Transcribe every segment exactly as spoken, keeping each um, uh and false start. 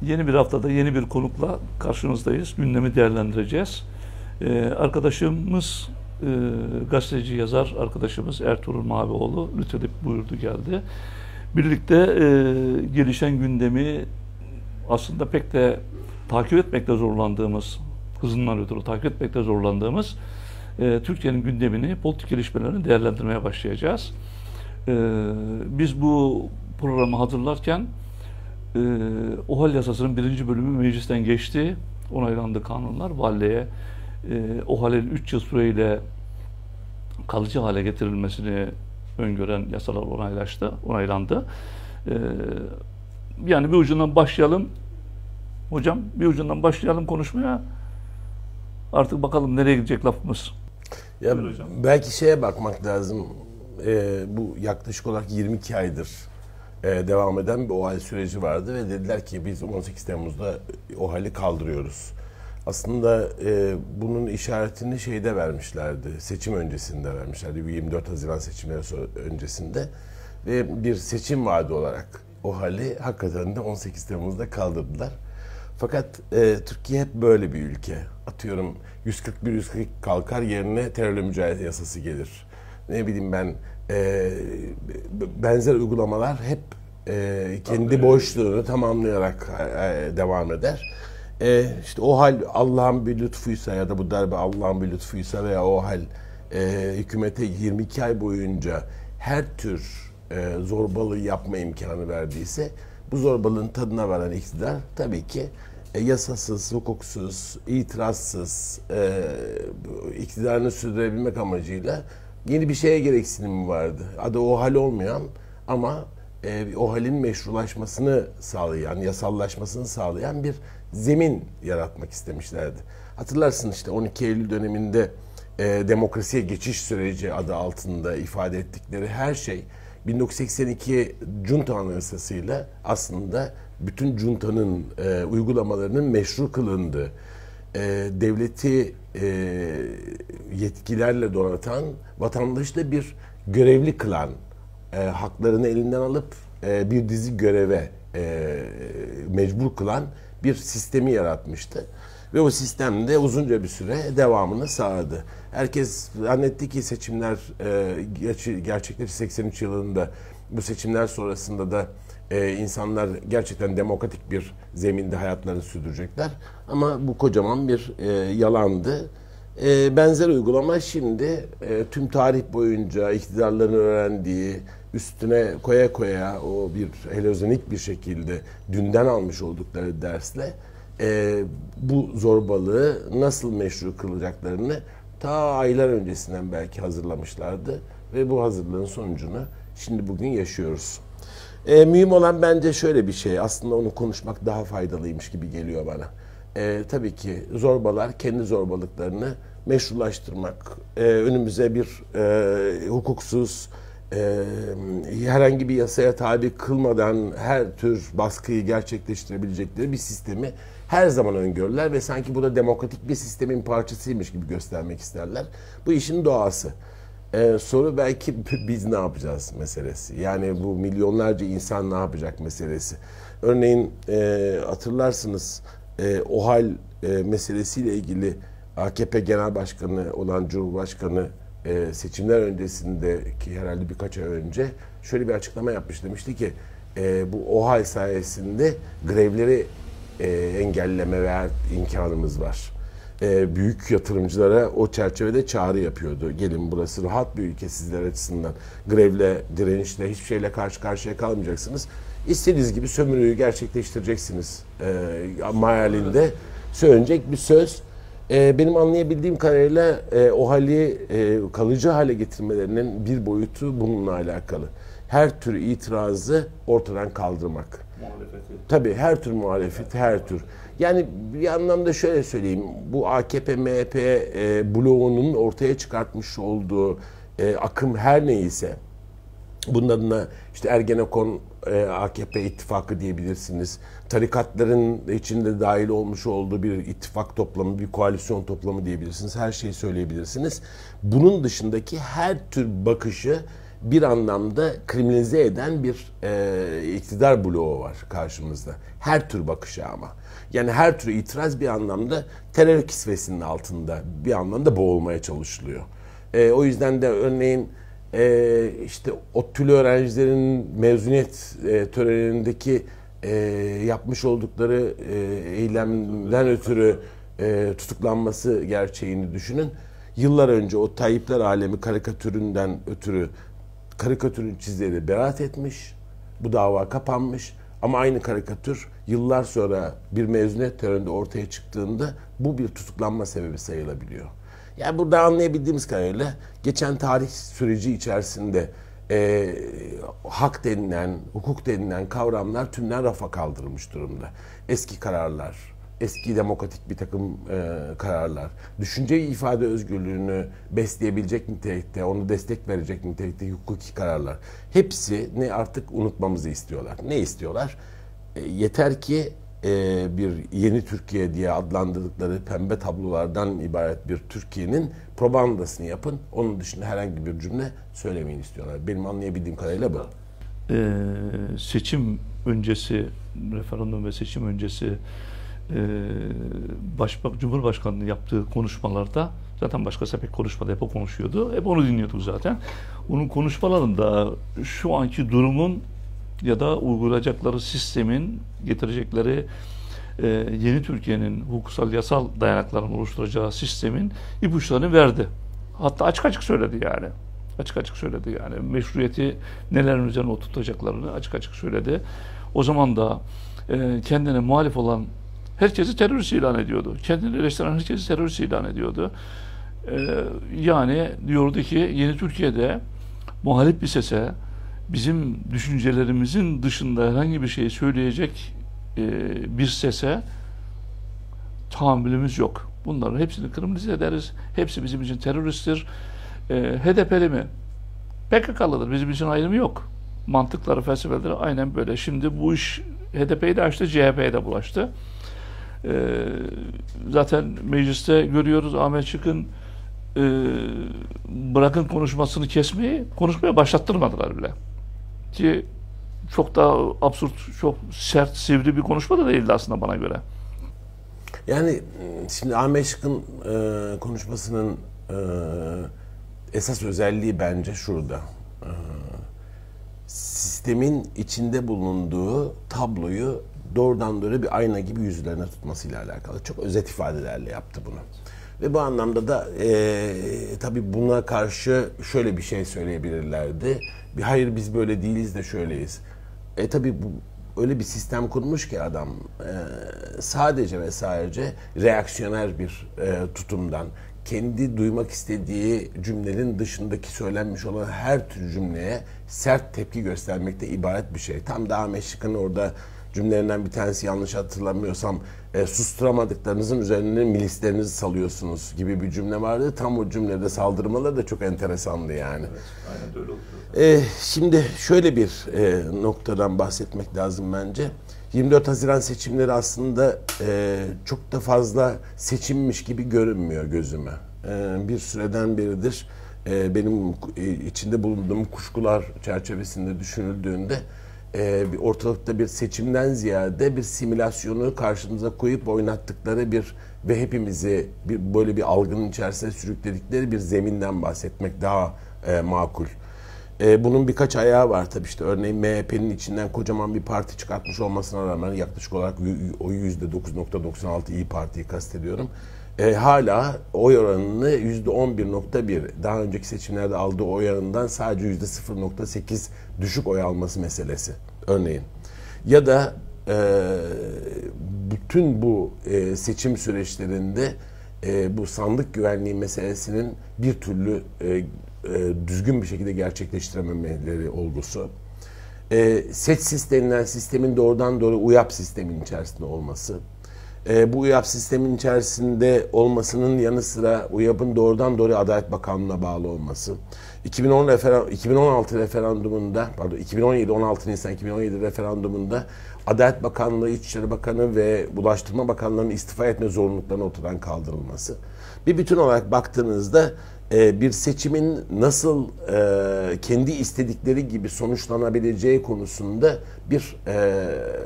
Yeni bir haftada yeni bir konukla karşınızdayız. Gündemi değerlendireceğiz. Ee, arkadaşımız, e, gazeteci yazar arkadaşımız Ertuğrul Mavioğlu lütfedip buyurdu geldi. Birlikte e, gelişen gündemi aslında pek de takip etmekte zorlandığımız, hızından ötürü takip etmekte zorlandığımız e, Türkiye'nin gündemini, politik gelişmelerini değerlendirmeye başlayacağız. E, biz bu programı hazırlarken e, OHAL yasasının birinci bölümü meclisten geçti. Onaylandı kanunlar. Valiliğe e, OHAL'in üç yıl süreyle kalıcı hale getirilmesini öngören yasalar onaylaştı, onaylandı. E, yani bir ucundan başlayalım. Hocam bir ucundan başlayalım konuşmaya. Artık bakalım nereye gidecek lafımız. Ya belki şeye bakmak lazım. Ee, bu yaklaşık olarak yirmi iki aydır e, devam eden bir OHAL süreci vardı ve dediler ki biz on sekiz Temmuz'da OHAL'i kaldırıyoruz. Aslında e, bunun işaretini şeyde vermişlerdi. Seçim öncesinde vermişlerdi. yirmi dört Haziran seçimleri öncesinde ve bir seçim vaadi olarak OHAL'i hakikaten de on sekiz Temmuz'da kaldırdılar. Fakat e, Türkiye hep böyle bir ülke. Atıyorum yüz kırk bir yüz kırk kalkar, yerine terörle mücadele yasası gelir. Ne bileyim ben e, benzer uygulamalar hep e, kendi Tabii. boşluğunu tamamlayarak e, devam eder. E, işte OHAL Allah'ın bir lütfuysa ya da bu darbe Allah'ın bir lütfuysa veya OHAL e, hükümete yirmi iki ay boyunca her tür e, zorbalığı yapma imkanı verdiyse, bu zorbalığın tadına varan iktidar tabii ki e, yasasız, hukuksuz, itirazsız e, iktidarını sürdürebilmek amacıyla yeni bir şeye gereksinimi vardı. Adı OHAL olmayan ama e, OHAL'in meşrulaşmasını sağlayan, yasallaşmasını sağlayan bir zemin yaratmak istemişlerdi. Hatırlarsın işte on iki Eylül döneminde e, demokrasiye geçiş süreci adı altında ifade ettikleri her şey bin dokuz yüz seksen iki Junta Anayasası'yla aslında bütün Junta'nın e, uygulamalarının meşru kılındığı, e, devleti e, yetkilerle donatan, vatandaşı da bir görevli kılan, e, haklarını elinden alıp e, bir dizi göreve e, mecbur kılan bir sistemi yaratmıştı. Ve o sistem de uzunca bir süre devamını sağladı. Herkes zannetti ki seçimler e, gerçekleşti seksen üç yılında. Bu seçimler sonrasında da e, insanlar gerçekten demokratik bir zeminde hayatlarını sürdürecekler. Ama bu kocaman bir e, yalandı. E, benzer uygulama şimdi e, tüm tarih boyunca iktidarların öğrendiği, üstüne koya koya o bir heliozonik bir şekilde dünden almış oldukları dersle e, bu zorbalığı nasıl meşru kılacaklarını ta aylar öncesinden belki hazırlamışlardı ve bu hazırlığın sonucunu şimdi bugün yaşıyoruz. E, mühim olan bence şöyle bir şey, aslında onu konuşmak daha faydalıymış gibi geliyor bana. E, tabii ki zorbalar kendi zorbalıklarını meşrulaştırmak, e, önümüze bir e, hukuksuz, e, herhangi bir yasaya tabi kılmadan her tür baskıyı gerçekleştirebilecekleri bir sistemi her zaman öngörürler ve sanki bu da demokratik bir sistemin parçasıymış gibi göstermek isterler. Bu işin doğası. Ee, soru belki biz ne yapacağız meselesi. Yani bu milyonlarca insan ne yapacak meselesi. Örneğin e, hatırlarsınız e, OHAL e, meselesiyle ilgili A K P Genel Başkanı olan Cumhurbaşkanı e, seçimler öncesindeki herhalde birkaç ay önce şöyle bir açıklama yapmış. Demişti ki e, bu OHAL sayesinde grevleri e, engelleme ve imkanımız var. E, büyük yatırımcılara o çerçevede çağrı yapıyordu. Gelin, burası rahat bir ülke sizler açısından. Grevle, direnişle, hiçbir şeyle karşı karşıya kalmayacaksınız. İstediğiniz gibi sömürüyü gerçekleştireceksiniz e, mayalinde söylenecek bir söz. E, benim anlayabildiğim kadarıyla e, OHAL'i e, kalıcı hale getirmelerinin bir boyutu bununla alakalı. Her tür itirazı ortadan kaldırmak. Muhalefeti. Tabii her tür muhalefet, her tür. Yani bir anlamda şöyle söyleyeyim, bu A K P M H P e, bloğunun ortaya çıkartmış olduğu e, akım her neyse, bunun adına işte Ergenekon, e, A K P ittifakı diyebilirsiniz. Tarikatların içinde dahil olmuş olduğu bir ittifak toplamı, bir koalisyon toplamı diyebilirsiniz. Her şeyi söyleyebilirsiniz. Bunun dışındaki her tür bakışı bir anlamda kriminalize eden bir e, iktidar bloğu var karşımızda. Her tür bakışa ama. Yani her tür itiraz bir anlamda terör kisvesinin altında bir anlamda boğulmaya çalışılıyor. E, o yüzden de örneğin e, işte ODTÜ'lü öğrencilerin mezuniyet e, törenindeki e, yapmış oldukları e, eylemden ötürü e, tutuklanması gerçeğini düşünün. Yıllar önce o Tayyipler Alemi karikatüründen ötürü karikatürün çizleri beraat etmiş. Bu dava kapanmış. Ama aynı karikatür yıllar sonra bir mezuniyet töreninde ortaya çıktığında bu bir tutuklanma sebebi sayılabiliyor. Yani burada anlayabildiğimiz kadarıyla geçen tarih süreci içerisinde e, hak denilen, hukuk denilen kavramlar tümden rafa kaldırılmış durumda. Eski kararlar, eski demokratik bir takım e, kararlar, düşünce ifade özgürlüğünü besleyebilecek nitelikte, onu destek verecek nitelikte hukuki kararlar. Hepsini artık unutmamızı istiyorlar. Ne istiyorlar? E, yeter ki e, bir yeni Türkiye diye adlandırdıkları pembe tablolardan ibaret bir Türkiye'nin propagandasını yapın. Onun dışında herhangi bir cümle söylemeyin istiyorlar. Benim anlayabildiğim kadarıyla bu. Ee, seçim öncesi, referandum ve seçim öncesi Başbak, Cumhurbaşkanı'nın yaptığı konuşmalarda, zaten başkası pek konuşmadı, hep o konuşuyordu. Hep onu dinliyorduk zaten. Onun konuşmalarında şu anki durumun ya da uygulayacakları sistemin getirecekleri e, yeni Türkiye'nin hukuksal, yasal dayanaklarını oluşturacağı sistemin ipuçlarını verdi. Hatta açık açık söyledi yani. Açık açık söyledi yani. Meşruiyeti nelerin üzerine oturtacaklarını açık açık söyledi. O zaman da e, kendine muhalif olan herkesi terörist ilan ediyordu. Kendini eleştiren herkesi terörist ilan ediyordu. Ee, yani diyordu ki yeni Türkiye'de muhalif bir sese, bizim düşüncelerimizin dışında herhangi bir şey söyleyecek e, bir sese tahammülümüz yok. Bunların hepsini kriminalize ederiz. Hepsi bizim için teröristtir. E, H D P'li mi? P K K'lıdır. Bizim için ayrımı yok. Mantıkları, felsefeleri aynen böyle. Şimdi bu iş H D P'yi de açtı, C H P'ye de bulaştı. Ee, zaten mecliste görüyoruz Ahmet Şık'ın e, bırakın konuşmasını kesmeyi, konuşmaya başlattırmadılar bile. Ki çok daha absürt, çok sert, sivri bir konuşma da değildi aslında bana göre. Yani şimdi Ahmet Şık'ın e, konuşmasının e, esas özelliği bence şurada. E, sistemin içinde bulunduğu tabloyu doğrudan doğru bir ayna gibi yüzlerine tutmasıyla alakalı. Çok özet ifadelerle yaptı bunu. Ve bu anlamda da e, tabii buna karşı şöyle bir şey söyleyebilirlerdi. Bir hayır biz böyle değiliz de şöyleyiz. E tabii bu öyle bir sistem kurmuş ki adam e, sadece ve sadece reaksiyoner bir e, tutumdan, kendi duymak istediği cümlenin dışındaki söylenmiş olan her tür cümleye sert tepki göstermekte ibaret bir şey. Tam da Ahmet Şık'ın orada cümlelerinden bir tanesi, yanlış hatırlamıyorsam, e, susturamadıklarınızın üzerine milislerinizi salıyorsunuz gibi bir cümle vardı. Tam o cümlede saldırmaları da çok enteresandı yani. Evet, aynen öyle oldu. E, şimdi şöyle bir e, noktadan bahsetmek lazım bence. yirmi dört Haziran seçimleri aslında e, çok da fazla seçimmiş gibi görünmüyor gözüme. E, bir süreden beridir e, benim e, içinde bulunduğum kuşkular çerçevesinde düşünüldüğünde e, bir ortalıkta bir seçimden ziyade bir simülasyonu karşımıza koyup oynattıkları bir ve hepimizi bir, böyle bir algının içerisine sürükledikleri bir zeminden bahsetmek daha e, makul. E, bunun birkaç ayağı var tabii, işte örneğin M H P'nin içinden kocaman bir parti çıkartmış olmasına rağmen, yaklaşık olarak o yüzde dokuz nokta doksan altı İYİ Parti'yi kastediyorum. E, hala oy oranını yüzde on bir nokta bir, daha önceki seçimlerde aldığı oy oranından sadece yüzde sıfır nokta sekiz düşük oy alması meselesi örneğin. Ya da e, bütün bu e, seçim süreçlerinde e, bu sandık güvenliği meselesinin bir türlü e, E, düzgün bir şekilde gerçekleştirememeleri olgusu. E, seçsis denilen sistemin doğrudan doğru UYAP sistemin içerisinde olması. E, bu UYAP sistemin içerisinde olmasının yanı sıra UYAP'ın doğrudan doğru Adalet Bakanlığı'na bağlı olması. iki bin on referan, iki bin on altı referandumunda, pardon iki bin on yedi on altı Nisan iki bin on yedi referandumunda Adalet Bakanlığı, İçişleri Bakanı ve Ulaştırma Bakanlığı'nın istifa etme zorunluluklarına ortadan kaldırılması. Bir bütün olarak baktığınızda e, bir seçimin nasıl e, kendi istedikleri gibi sonuçlanabileceği konusunda bir e,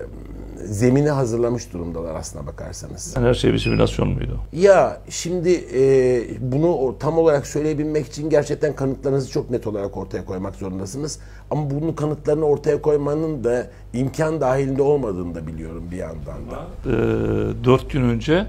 zemini hazırlamış durumdalar aslına bakarsanız. Yani her şey bir simülasyon muydu? Ya şimdi e, bunu tam olarak söyleyebilmek için gerçekten kanıtlarınızı çok net olarak ortaya koymak zorundasınız. Ama bunun kanıtlarını ortaya koymanın da imkan dahilinde olmadığını da biliyorum bir yandan da. E, dört gün önce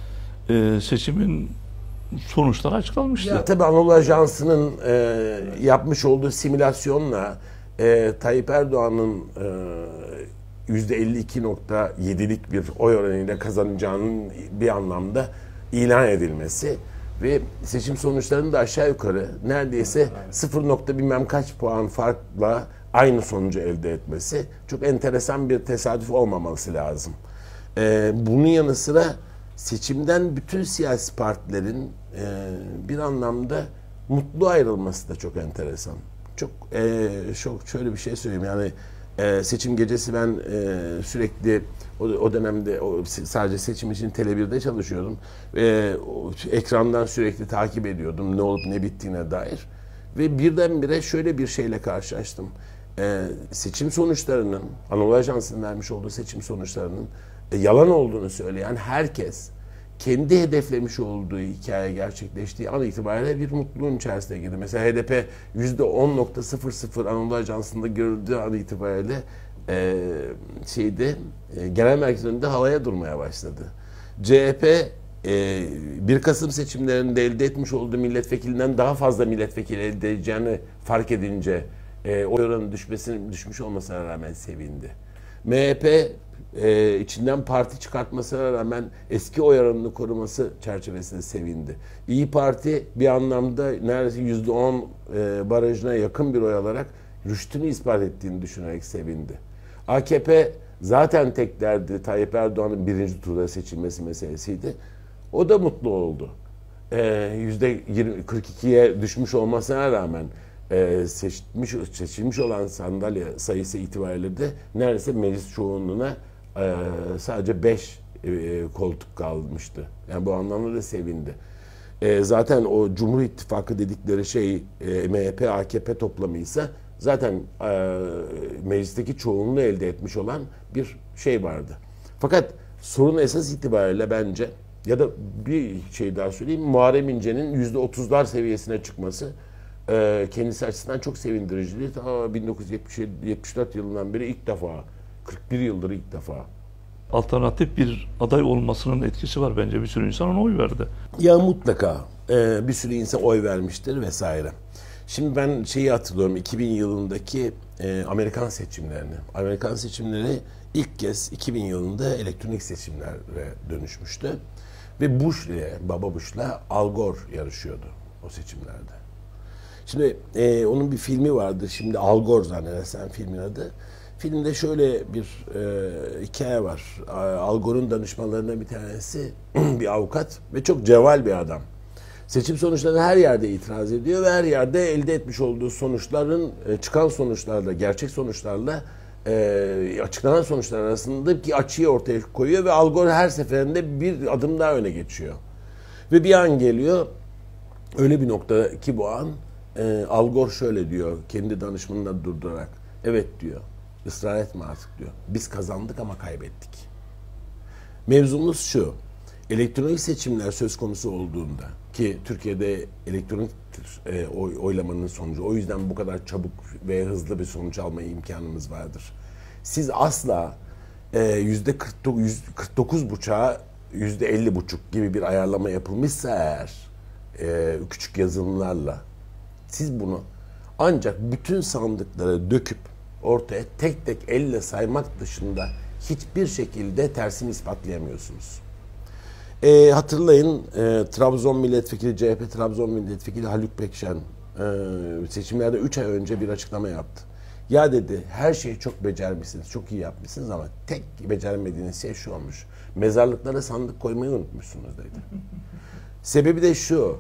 e, seçimin sonuçları açıklanmıştı. Ya, tabii Anadolu Ajansı'nın e, yapmış olduğu simülasyonla e, Tayyip Erdoğan'ın e, yüzde elli iki nokta yedilik bir oy oranıyla kazanacağının bir anlamda ilan edilmesi ve seçim sonuçlarının da aşağı yukarı neredeyse sıfır nokta bilmem kaç puan farkla aynı sonucu elde etmesi çok enteresan bir tesadüf olmaması lazım. E, bunun yanı sıra seçimden bütün siyasi partilerin e, bir anlamda mutlu ayrılması da çok enteresan. Çok e, çok şöyle bir şey söyleyeyim yani e, seçim gecesi ben e, sürekli o, o dönemde o, sadece seçim için Tele bir'de çalışıyordum. E, o, ekrandan sürekli takip ediyordum ne olup ne bittiğine dair ve birdenbire şöyle bir şeyle karşılaştım. E, seçim sonuçlarının Anadolu Ajansı'nın vermiş olduğu seçim sonuçlarının e, yalan olduğunu söyleyen herkes kendi hedeflemiş olduğu hikaye gerçekleştiği an itibariyle bir mutluluğun içerisine girdi. Mesela H D P yüzde on nokta sıfır sıfır Anadolu Ajansı'nda görüldüğü an itibariyle e, şeyde e, genel merkez önünde havaya durmaya başladı. C H P e, bir Kasım seçimlerinde elde etmiş olduğu milletvekilinden daha fazla milletvekili elde edeceğini fark edince e, oy oranının düşmesinin düşmüş olmasına rağmen sevindi. M H P e, içinden parti çıkartmasına rağmen eski oy oranını koruması çerçevesinde sevindi. İyi Parti bir anlamda neredeyse yüzde on e, barajına yakın bir oy alarak rüştünü ispat ettiğini düşünerek sevindi. A K P zaten tek derdi Tayyip Erdoğan'ın birinci turda seçilmesi meselesiydi. O da mutlu oldu. yüzde kırk ikiye düşmüş olmasına rağmen e, seçilmiş, seçilmiş olan sandalye sayısı itibariyle de neredeyse meclis çoğunluğuna e, sadece beş e, koltuk kalmıştı. Yani bu anlamda da sevindi. E, zaten o Cumhur İttifakı dedikleri şey e, M H P A K P toplamıysa zaten e, meclisteki çoğunluğu elde etmiş olan bir şey vardı. Fakat sorun esas itibariyle bence ya da bir şey daha söyleyeyim, Muharrem İnce'nin yüzde otuzlar seviyesine çıkması e, kendisi açısından çok sevindiriciydi. Ta bin dokuz yüz yetmiş dört yılından beri ilk defa, kırk bir yıldır ilk defa. Alternatif bir aday olmasının etkisi var bence. Bir sürü insan ona oy verdi. Ya mutlaka e, bir sürü insan oy vermiştir vesaire. Şimdi ben şeyi hatırlıyorum, iki bin yılındaki e, Amerikan seçimlerini. Amerikan seçimleri ilk kez iki bin yılında elektronik seçimlere dönüşmüştü. Ve Bush ile, Baba Bush'la Al Gore yarışıyordu o seçimlerde. Şimdi e, onun bir filmi vardı. Şimdi Al Gore zannedersem filmin adı. Filmde şöyle bir e, hikaye var. Al Gore'un danışmanlarından bir tanesi bir avukat ve çok cevval bir adam. Seçim sonuçlarına her yerde itiraz ediyor ve her yerde elde etmiş olduğu sonuçların, çıkan sonuçlarla, gerçek sonuçlarla e, açıklanan sonuçlar arasında bir açıyı ortaya koyuyor ve Al Gore her seferinde bir adım daha öne geçiyor. Ve bir an geliyor, öyle bir nokta ki bu an, e, Al Gore şöyle diyor, kendi danışmanına durdurarak, evet diyor, ısrar etme artık diyor, biz kazandık ama kaybettik. Mevzumuz şu, elektronik seçimler söz konusu olduğunda, ki Türkiye'de elektronik e, oy, oylamanın sonucu, o yüzden bu kadar çabuk ve hızlı bir sonuç alma imkanımız vardır. Siz asla yüzde kırk dokuz buçuğa yüzde elli buçuk gibi bir ayarlama yapılmışsa eğer e, küçük yazılımlarla siz bunu ancak bütün sandıkları döküp ortaya tek tek elle saymak dışında hiçbir şekilde tersini ispatlayamıyorsunuz. E, hatırlayın e, Trabzon Milletvekili, C H P Trabzon Milletvekili Haluk Pekşen e, seçimlerde üç ay önce bir açıklama yaptı. Ya dedi, her şeyi çok becermişsiniz, çok iyi yapmışsınız ama tek beceremediğiniz şey şu olmuş. Mezarlıklara sandık koymayı unutmuşsunuz dedi. Sebebi de şu,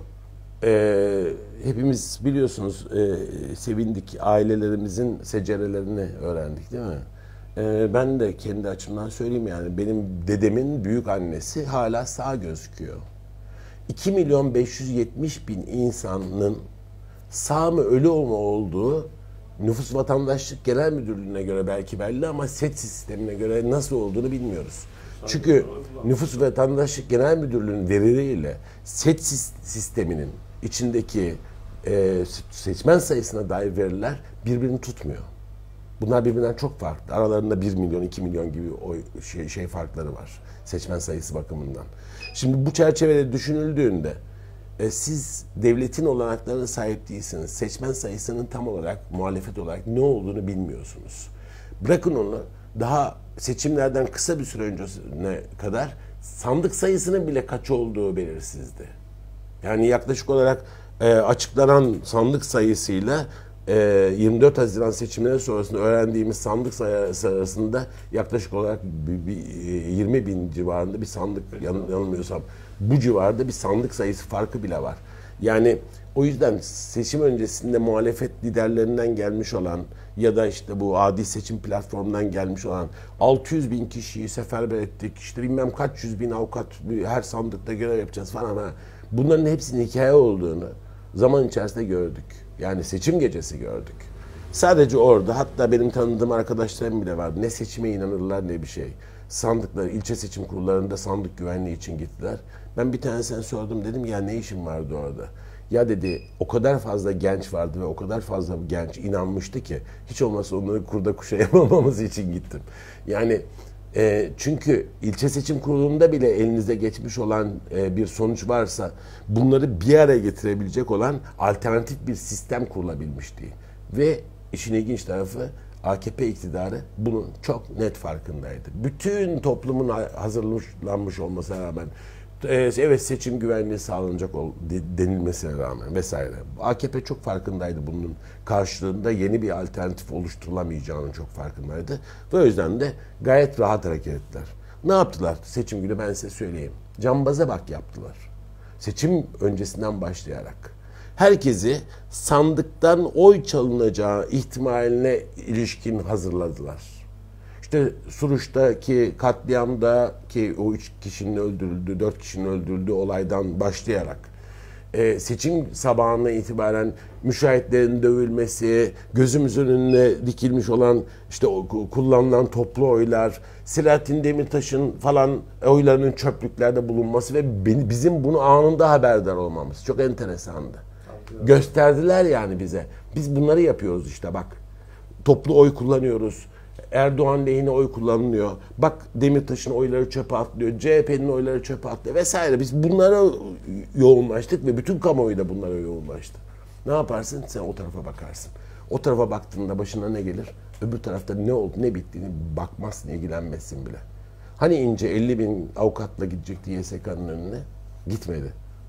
e, hepimiz biliyorsunuz e, sevindik, ailelerimizin secerelerini öğrendik değil mi? E, ben de kendi açımdan söyleyeyim yani benim dedemin büyük annesi hala sağ gözüküyor. iki milyon beş yüz yetmiş bin insanın sağ mı ölü mu olduğu Nüfus Vatandaşlık Genel Müdürlüğü'ne göre belki belli ama set sistemine göre nasıl olduğunu bilmiyoruz. Çünkü Nüfus Vatandaşlık Genel Müdürlüğü'nün verileriyle set sisteminin içindeki e, seçmen sayısına dair veriler birbirini tutmuyor. Bunlar birbirinden çok farklı. Aralarında bir milyon, iki milyon gibi o şey, şey farkları var. Seçmen sayısı bakımından. Şimdi bu çerçevede düşünüldüğünde e, siz devletin olanaklarına sahip değilsiniz. Seçmen sayısının tam olarak, muhalefet olarak ne olduğunu bilmiyorsunuz. Bırakın onu, daha seçimlerden kısa bir süre öncesine kadar sandık sayısının bile kaç olduğu belirsizdi. Yani yaklaşık olarak e, açıklanan sandık sayısıyla yirmi dört Haziran seçimleri sonrasında öğrendiğimiz sandık sayısı arasında yaklaşık olarak yirmi bin civarında bir sandık, yanılmıyorsam bu civarda bir sandık sayısı farkı bile var. Yani o yüzden seçim öncesinde muhalefet liderlerinden gelmiş olan ya da işte bu adil seçim platformundan gelmiş olan altı yüz bin kişiyi seferber ettik, işte bilmem kaç yüz bin avukat her sandıkta görev yapacağız falan ama bunların hepsinin hikaye olduğunu zaman içerisinde gördük. Yani seçim gecesi gördük. Sadece orada, hatta benim tanıdığım arkadaşlarım bile vardı. Ne seçime inanırlar ne bir şey. Sandıklar, ilçe seçim kurullarında sandık güvenliği için gittiler. Ben bir tanesine sordum, dedim ya ne işin vardı orada? Ya dedi, o kadar fazla genç vardı ve o kadar fazla genç inanmıştı ki hiç olmazsa onları kurda kuşa yapamamız için gittim. Yani e, çünkü ilçe seçim kurulunda bile elinizde geçmiş olan e, bir sonuç varsa bunları bir araya getirebilecek olan alternatif bir sistem kurulabilmişti. Ve işin ilginç tarafı A K P iktidarı bunun çok net farkındaydı. Bütün toplumun hazırlanmış olmasına rağmen evet seçim güvenliği sağlanacak denilmesine rağmen vesaire. A K P çok farkındaydı bunun karşılığında yeni bir alternatif oluşturulamayacağının çok farkındaydı. Ve o yüzden de gayet rahat hareket ettiler. Ne yaptılar? Seçim günü ben size söyleyeyim. Cambaza bak yaptılar. Seçim öncesinden başlayarak. Herkesi sandıktan oy çalınacağı ihtimaline ilişkin hazırladılar. İşte Suruç'taki katliamda ki o üç kişinin öldürüldüğü, dört kişinin öldürüldüğü olaydan başlayarak e, seçim sabahına itibaren müşahitlerin dövülmesi, gözümüzün önüne dikilmiş olan işte o, kullanılan toplu oylar, Selahattin Demirtaş'ın falan oylarının çöplüklerde bulunması ve beni, bizim bunu anında haberdar olmamız çok enteresandı. Gösterdiler yani bize. Biz bunları yapıyoruz işte bak. Toplu oy kullanıyoruz. Erdoğan lehine oy kullanılıyor. Bak Demirtaş'ın oyları çöpe atlıyor. C H P'nin oyları çöpe atlıyor vesaire. Biz bunlara yoğunlaştık ve bütün kamuoyu da bunlara yoğunlaştı. Ne yaparsın? Sen o tarafa bakarsın. O tarafa baktığında başına ne gelir? Öbür tarafta ne oldu, ne bittiğini bakmazsın, ilgilenmezsin bile. Hani İnce elli bin avukatla gidecekti Y S K'nın önüne? Gitmedi.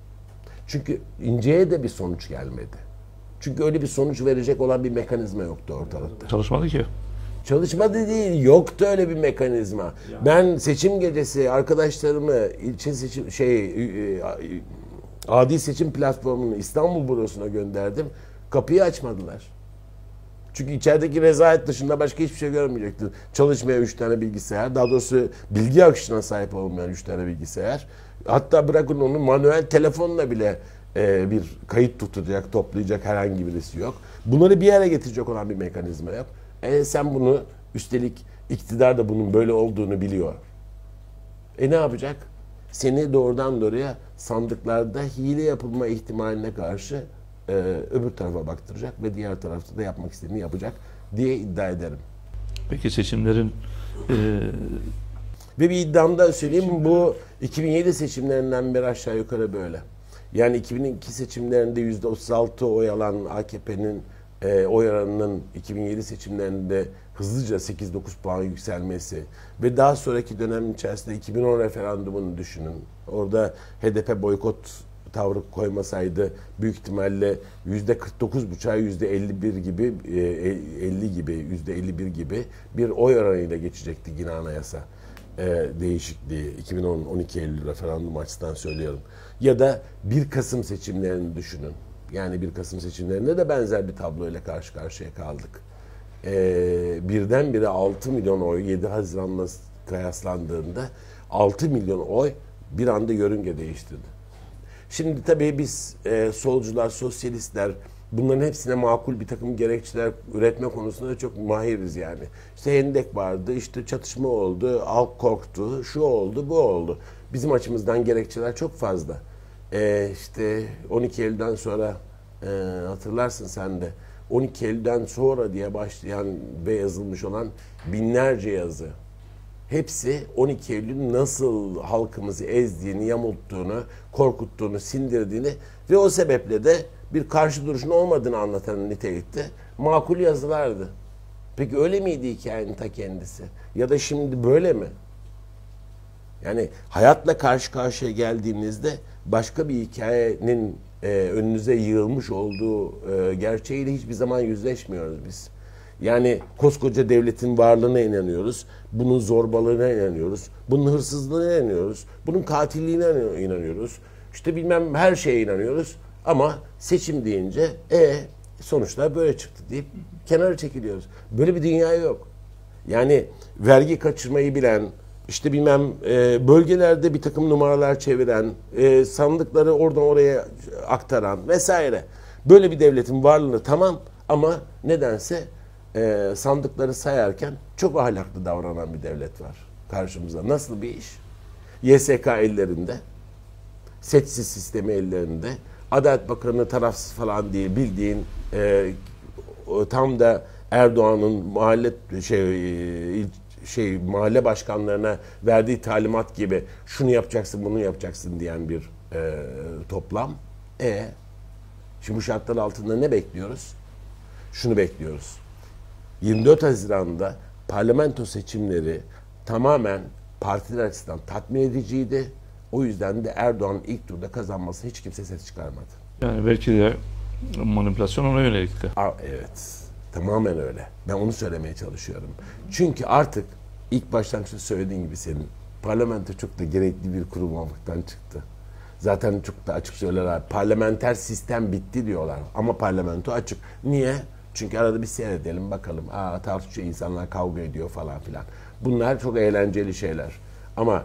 Çünkü İnce'ye de bir sonuç gelmedi. Çünkü öyle bir sonuç verecek olan bir mekanizma yoktu ortalıkta. Çalışmadı ki. Çalışmadı değil, yoktu öyle bir mekanizma. Ya. Ben seçim gecesi arkadaşlarımı ilçe seçim şey adil seçim platformunun İstanbul bürosuna gönderdim. Kapıyı açmadılar. Çünkü içerideki rezalet dışında başka hiçbir şey görmeyecekti. Çalışmayan üç tane bilgisayar, daha doğrusu bilgi akışına sahip olmayan üç tane bilgisayar. Hatta bırakın onu manuel telefonla bile e, bir kayıt tutacak, toplayacak herhangi birisi yok. Bunları bir yere getirecek olan bir mekanizma yok. E sen bunu, üstelik iktidar da bunun böyle olduğunu biliyor. E ne yapacak? Seni doğrudan doğruya sandıklarda hile yapılma ihtimaline karşı e, öbür tarafa baktıracak ve diğer tarafta da yapmak istediğini yapacak diye iddia ederim. Peki seçimlerin e... ve bir iddiamı da söyleyeyim, bu iki bin yedi seçimlerinden beri aşağı yukarı böyle. Yani iki bin iki seçimlerinde yüzde otuz altı oy alan A K P'nin e, oy oranının iki bin yedi seçimlerinde hızlıca sekiz dokuz puan yükselmesi ve daha sonraki dönem içerisinde iki bin on referandumunu düşünün. Orada H D P boykot tavrı koymasaydı büyük ihtimalle yüzde kırk dokuz buçuğa yüzde elli bir gibi, elli gibi, yüzde elli bir gibi bir oy oranıyla geçecekti yine anayasa e, değişikliği. iki bin on on iki Eylül referandum açısından söylüyorum. Ya da bir Kasım seçimlerini düşünün. Yani bir Kasım seçimlerinde de benzer bir tabloyla karşı karşıya kaldık. E, birdenbire altı milyon oy yedi Haziran'la kıyaslandığında altı milyon oy bir anda yörünge değiştirdi. Şimdi tabii biz e, solcular, sosyalistler bunların hepsine makul bir takım gerekçeler üretme konusunda çok mahiriz yani. İşte hendek vardı, işte çatışma oldu, halk korktu, şu oldu, bu oldu. Bizim açımızdan gerekçeler çok fazla. E, işte on iki Eylül'den sonra e, hatırlarsın sen de on iki Eylül'den sonra diye başlayan ve yazılmış olan binlerce yazı. Hepsi on iki Eylül'ün nasıl halkımızı ezdiğini, yamulttuğunu, korkuttuğunu, sindirdiğini ve o sebeple de bir karşı duruşun olmadığını anlatan nitelikte makul yazılardı. Peki öyle miydi hikayenin ta kendisi? Ya da şimdi böyle mi? Yani hayatla karşı karşıya geldiğinizde başka bir hikayenin e, önünüze yığılmış olduğu e, gerçeğiyle hiçbir zaman yüzleşmiyoruz biz. Yani koskoca devletin varlığına inanıyoruz, bunun zorbalığına inanıyoruz, bunun hırsızlığına inanıyoruz, bunun katilliğine inanıyoruz. İşte bilmem her şeye inanıyoruz ama seçim deyince e sonuçlar böyle çıktı deyip kenara çekiliyoruz. Böyle bir dünya yok. Yani vergi kaçırmayı bilen, işte bilmem e, bölgelerde bir takım numaralar çeviren, e, sandıkları oradan oraya aktaran vesaire. Böyle bir devletin varlığını tamam ama nedense e, sandıkları sayarken çok ahlaklı davranan bir devlet var karşımızda. Nasıl bir iş? Y S K ellerinde, seçsiz sistemi ellerinde, Adalet Bakanı tarafsız falan diye bildiğin e, tam da Erdoğan'ın mahalle şey e, şey mahalle başkanlarına verdiği talimat gibi şunu yapacaksın, bunu yapacaksın diyen bir e, toplam. E şimdi bu şartlar altında ne bekliyoruz? Şunu bekliyoruz. yirmi dört Haziran'da parlamento seçimleri tamamen partiler açısından tatmin ediciydi. O yüzden de Erdoğan'ın ilk turda kazanması hiç kimse ses çıkarmadı. Yani belki de manipülasyon ona yönelikti. Aa, evet. Tamamen öyle. Ben onu söylemeye çalışıyorum. Çünkü artık ilk başlangıçta söylediğin gibi senin parlamento çok da gerekli bir kurum olmaktan çıktı. Zaten çok da açık söylerler. Parlamenter sistem bitti diyorlar. Ama parlamento açık. Niye? Çünkü arada bir seyredelim bakalım. Aa tartışıyor, insanlar kavga ediyor falan filan. Bunlar çok eğlenceli şeyler. Ama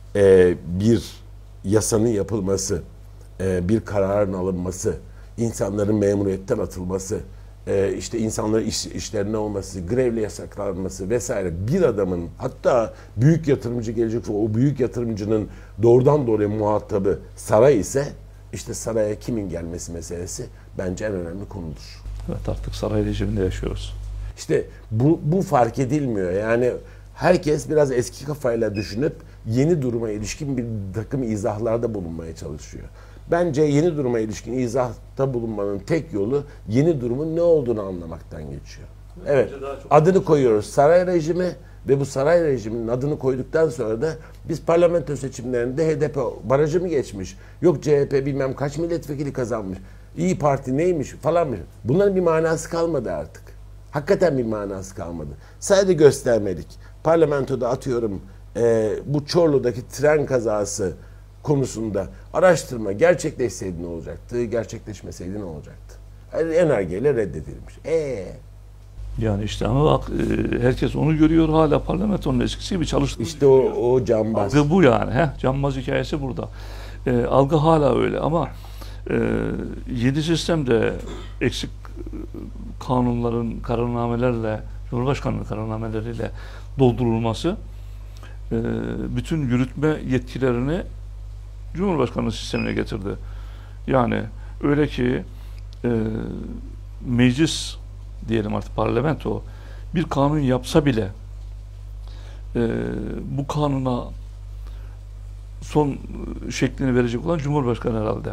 e, bir yasanın yapılması, e, bir kararın alınması, insanların memuriyetten atılması, e, işte insanların iş, işlerine olması, grevle yasaklanması vesaire, bir adamın, hatta büyük yatırımcı gelecek ve o büyük yatırımcının doğrudan doğruya muhatabı saray ise, işte saraya kimin gelmesi meselesi bence en önemli konudur. Evet, artık saray rejiminde yaşıyoruz. İşte bu, bu fark edilmiyor. Yani herkes biraz eski kafayla düşünüp yeni duruma ilişkin bir takım izahlarda bulunmaya çalışıyor. Bence yeni duruma ilişkin izahta bulunmanın tek yolu yeni durumun ne olduğunu anlamaktan geçiyor. Evet, adını koyuyoruz saray rejimi ve bu saray rejiminin adını koyduktan sonra da biz parlamento seçimlerinde H D P barajı mı geçmiş, yok C H P bilmem kaç milletvekili kazanmış, İyi Parti neymiş falanmış. Bunların bir manası kalmadı artık. Hakikaten bir manası kalmadı. Sadece göstermelik. Parlamentoda atıyorum e, bu Çorlu'daki tren kazası konusunda araştırma gerçekleşseydi ne olacaktı, gerçekleşmeseydi ne olacaktı? Önergeyle reddedilmiş. Eee? Yani işte ama bak herkes onu görüyor, hala parlamentonun eskisi gibi çalıştığını İşte o, o cambaz. Algı bu yani. Heh, cambaz hikayesi burada. E, algı hala öyle ama e, yedi sistemde eksik kanunların, kararnamelerle, Cumhurbaşkanlığı kararnameleriyle doldurulması e, bütün yürütme yetkilerini Cumhurbaşkanlığı sistemine getirdi. Yani öyle ki e, meclis diyelim artık parlamento bir kanun yapsa bile e, bu kanuna son şeklini verecek olan Cumhurbaşkanı herhalde.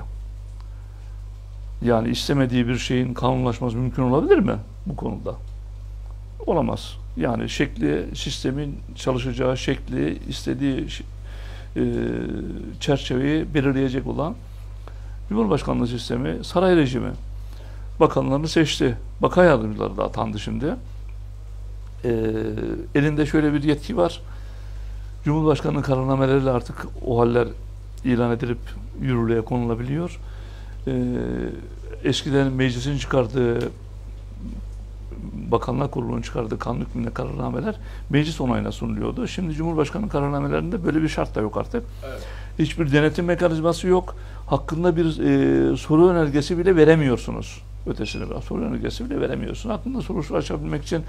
Yani istemediği bir şeyin kanunlaşması mümkün olabilir mi bu konuda? Olamaz. Yani şekli, sistemin çalışacağı şekli, istediği e, çerçeveyi belirleyecek olan Cumhurbaşkanlığı sistemi, saray rejimi. Bakanlarını seçti. Bakan yardımcıları da atandı şimdi. E, elinde şöyle bir yetki var. Cumhurbaşkanlığı kararnameleriyle artık o haller ilan edilip yürürlüğe konulabiliyor. E, eskiden meclisin çıkardığı, Bakanlar Kurulu'nun çıkardığı kanun hükmünde kararnameler meclis onayına sunuluyordu. Şimdi Cumhurbaşkanı kararnamelerinde böyle bir şart da yok artık. Evet. Hiçbir denetim mekanizması yok. Hakkında bir e, soru önergesi bile veremiyorsunuz. Ötesini bir soru önergesi bile veremiyorsunuz. Hakkında soru açabilmek için e,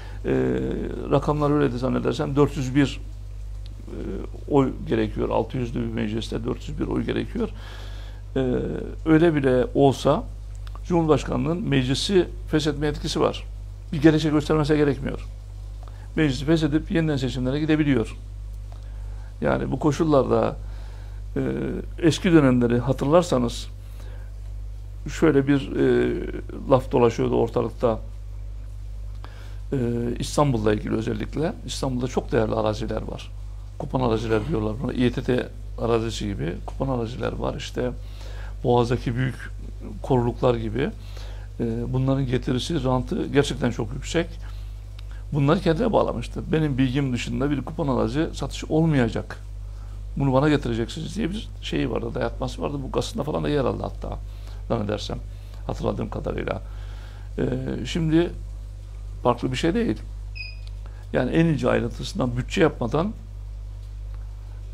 rakamlar öyle de zannedersem dört yüz bir e, oy gerekiyor. altı yüzlü bir mecliste dört yüz bir oy gerekiyor. E, öyle bile olsa Cumhurbaşkanlığının meclisi feshetme etkisi var. Bir gerekçe göstermese gerekmiyor. Meclisi feshedip yeniden seçimlere gidebiliyor. Yani bu koşullarda e, eski dönemleri hatırlarsanız şöyle bir e, laf dolaşıyordu ortalıkta. E, İstanbul'la ilgili özellikle. İstanbul'da çok değerli araziler var. Kupan araziler diyorlar buna. İ T T arazisi gibi kupan araziler var. İşte Boğaz'daki büyük koruluklar gibi. E, bunların getirisi, rantı gerçekten çok yüksek. Bunları kendine bağlamıştı. Benim bilgim dışında bir kupan arazi satışı olmayacak. Bunu bana getireceksiniz diye bir şeyi vardı, dayatması vardı. Bu gasında falan da yer aldı hatta. Zannedersem. Hatırladığım kadarıyla. Ee, şimdi farklı bir şey değil. Yani en ince ayrıntısından bütçe yapmadan e,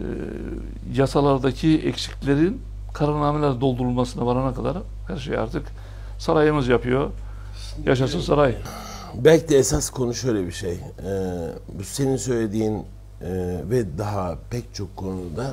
yasalardaki eksiklerin kararnameler doldurulmasına varana kadar her şey artık sarayımız yapıyor. Yaşasın saray. Belki de esas konu şöyle bir şey. Ee, bu senin söylediğin e, ve daha pek çok konuda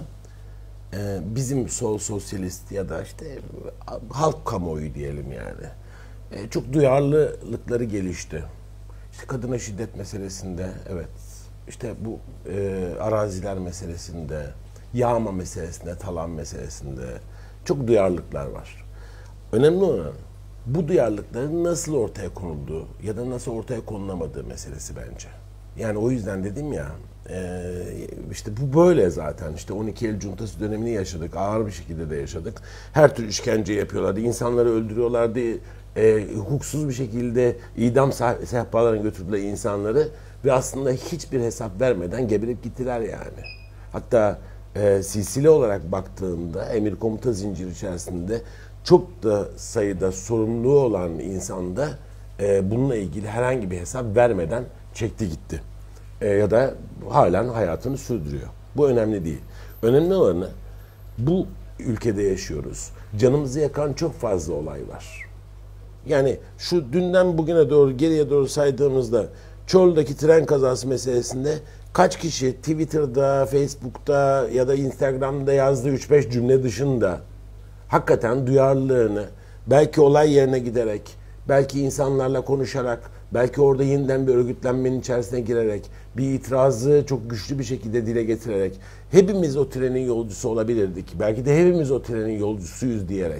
e, bizim sol sosyalist ya da işte halk kamuoyu diyelim yani. E, çok duyarlılıkları gelişti. İşte kadına şiddet meselesinde, evet. İşte bu e, araziler meselesinde, yağma meselesinde, talan meselesinde çok duyarlılıklar var. Önemli olan bu duyarlılıkların nasıl ortaya konulduğu ya da nasıl ortaya konulamadığı meselesi bence. Yani o yüzden dedim ya, e, işte bu böyle zaten. İşte on iki Eylül Cuntası dönemini yaşadık, ağır bir şekilde de yaşadık. Her türlü işkence yapıyorlardı, insanları öldürüyorlardı, e, hukuksuz bir şekilde idam sehpalarına götürdüler insanları ve aslında hiçbir hesap vermeden geberip gittiler yani. Hatta e, silsile olarak baktığında emir komuta zinciri içerisinde çok da sayıda sorumluluğu olan insan da e, bununla ilgili herhangi bir hesap vermeden çekti gitti. E, ya da halen hayatını sürdürüyor. Bu önemli değil. Önemli olanı bu ülkede yaşıyoruz. Canımızı yakan çok fazla olay var. Yani şu dünden bugüne doğru geriye doğru saydığımızda Çorlu'daki tren kazası meselesinde kaç kişi Twitter'da, Facebook'ta ya da Instagram'da yazdığı üç beş cümle dışında hakikaten duyarlılığını, belki olay yerine giderek, belki insanlarla konuşarak, belki orada yeniden bir örgütlenmenin içerisine girerek, bir itirazı çok güçlü bir şekilde dile getirerek, hepimiz o trenin yolcusu olabilirdik, belki de hepimiz o trenin yolcusuyuz diyerek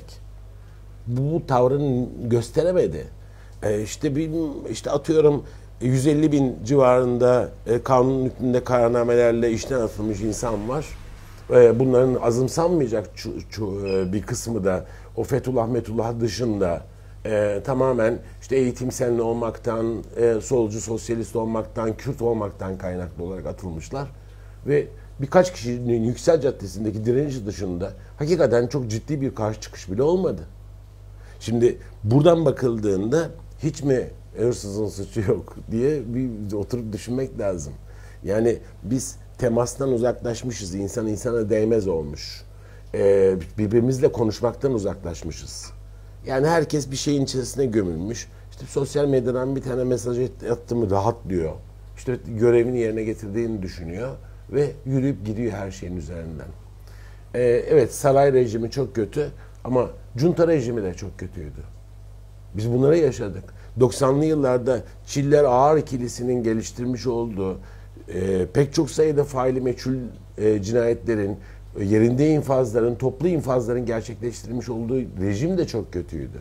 bu tavrını gösteremedi. E işte bir, işte atıyorum yüz elli bin civarında e, kanun hükmünde kararnamelerle işten atılmış insan var. Bunların azımsanmayacak bir kısmı da o Fethullah Metullah dışında e, tamamen işte eğitimsel olmaktan, e, solcu sosyalist olmaktan, Kürt olmaktan kaynaklı olarak atılmışlar. Ve birkaç kişinin Yüksel Caddesi'ndeki direnişi dışında hakikaten çok ciddi bir karşı çıkış bile olmadı. Şimdi buradan bakıldığında hiç mi hırsızın suçu yok diye bir oturup düşünmek lazım. Yani biz temastan uzaklaşmışız. İnsan insana değmez olmuş. Ee, birbirimizle konuşmaktan uzaklaşmışız. Yani herkes bir şeyin içerisine gömülmüş. İşte sosyal medyadan bir tane mesaj attı mı rahatlıyor. İşte görevini yerine getirdiğini düşünüyor ve yürüyüp gidiyor her şeyin üzerinden. Ee, evet, saray rejimi çok kötü ama junta rejimi de çok kötüydü. Biz bunları yaşadık. doksanlı yıllarda Çiller Ağar ikilisinin geliştirmiş olduğu e, pek çok sayıda faili meçhul e, cinayetlerin, e, yerinde infazların, toplu infazların gerçekleştirilmiş olduğu rejim de çok kötüydü.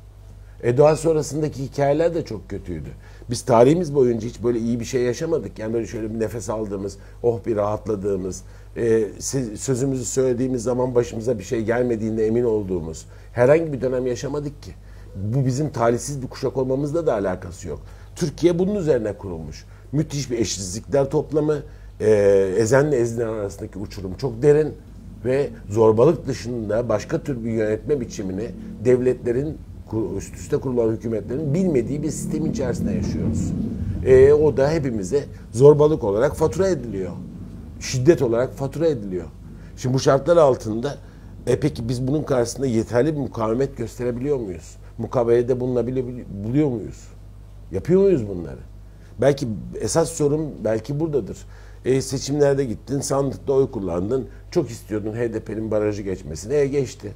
E daha sonrasındaki hikayeler de çok kötüydü. Biz tarihimiz boyunca hiç böyle iyi bir şey yaşamadık. Yani böyle şöyle bir nefes aldığımız, oh bir rahatladığımız, e, sözümüzü söylediğimiz zaman başımıza bir şey gelmediğinde emin olduğumuz herhangi bir dönem yaşamadık ki. Bu bizim talihsiz bir kuşak olmamızla da alakası yok. Türkiye bunun üzerine kurulmuş. Müthiş bir eşitsizlikler toplamı, e, ezenle ezilen arasındaki uçurum çok derin ve zorbalık dışında başka tür bir yönetme biçimini devletlerin, üst üste kurulan hükümetlerin bilmediği bir sistem içerisinde yaşıyoruz. E, o da hepimize zorbalık olarak fatura ediliyor. Şiddet olarak fatura ediliyor. Şimdi bu şartlar altında e peki biz bunun karşısında yeterli bir mukavemet gösterebiliyor muyuz? Mukabelede bulunabiliyor buluyor muyuz? Yapıyor muyuz bunları? Belki esas sorun belki buradadır. E, seçimlerde gittin, sandıkta oy kullandın. Çok istiyordun H D P'nin barajı geçmesini. E geçti.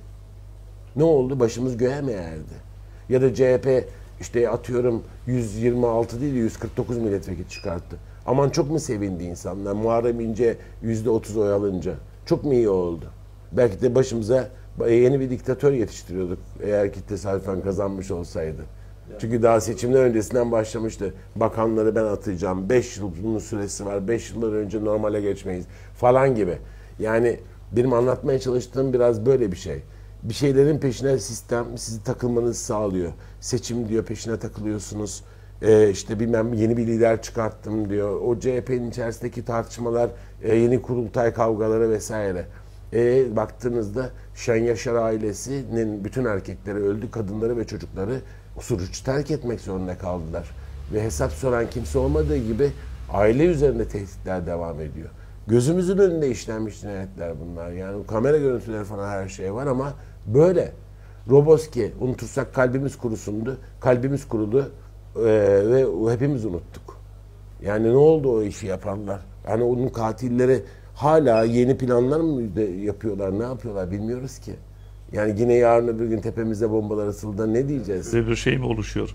Ne oldu? Başımız göğe mi erdi? Ya da C H P işte atıyorum yüz yirmi altı değil yüz kırk dokuz milletvekili çıkarttı. Aman çok mu sevindi insanlar? Muharrem İnce yüzde otuz oy alınca. Çok mu iyi oldu? Belki de başımıza yeni bir diktatör yetiştiriyorduk eğer ki tesadüfen kazanmış olsaydı. Çünkü daha seçimler öncesinden başlamıştı. Bakanları ben atacağım. beş yıl bunun süresi var. beş yıldan önce normale geçmeyiz falan gibi. Yani benim anlatmaya çalıştığım biraz böyle bir şey. Bir şeylerin peşine sistem sizi takılmanızı sağlıyor. Seçim diyor peşine takılıyorsunuz. Ee, işte bilmem yeni bir lider çıkarttım diyor. O C H P'nin içerisindeki tartışmalar, e, yeni kurultay kavgaları vesaire. E, baktığınızda Şen Yaşar ailesinin bütün erkekleri öldü, kadınları ve çocukları Suruç terk etmek zorunda kaldılar. Ve hesap soran kimse olmadığı gibi aile üzerinde tehditler devam ediyor. Gözümüzün önünde işlenmiş cinayetler bunlar. Yani kamera görüntüleri falan her şey var ama böyle. Roboski unutursak kalbimiz kurusundu. Kalbimiz kurudu ee, ve hepimiz unuttuk. Yani ne oldu o işi yapanlar? Yani onun katilleri hala yeni planlar mı yapıyorlar, ne yapıyorlar bilmiyoruz ki. Yani yine yarın öbür gün tepemize bombalar asıldığında ne diyeceğiz? Böyle bir şey mi oluşuyor?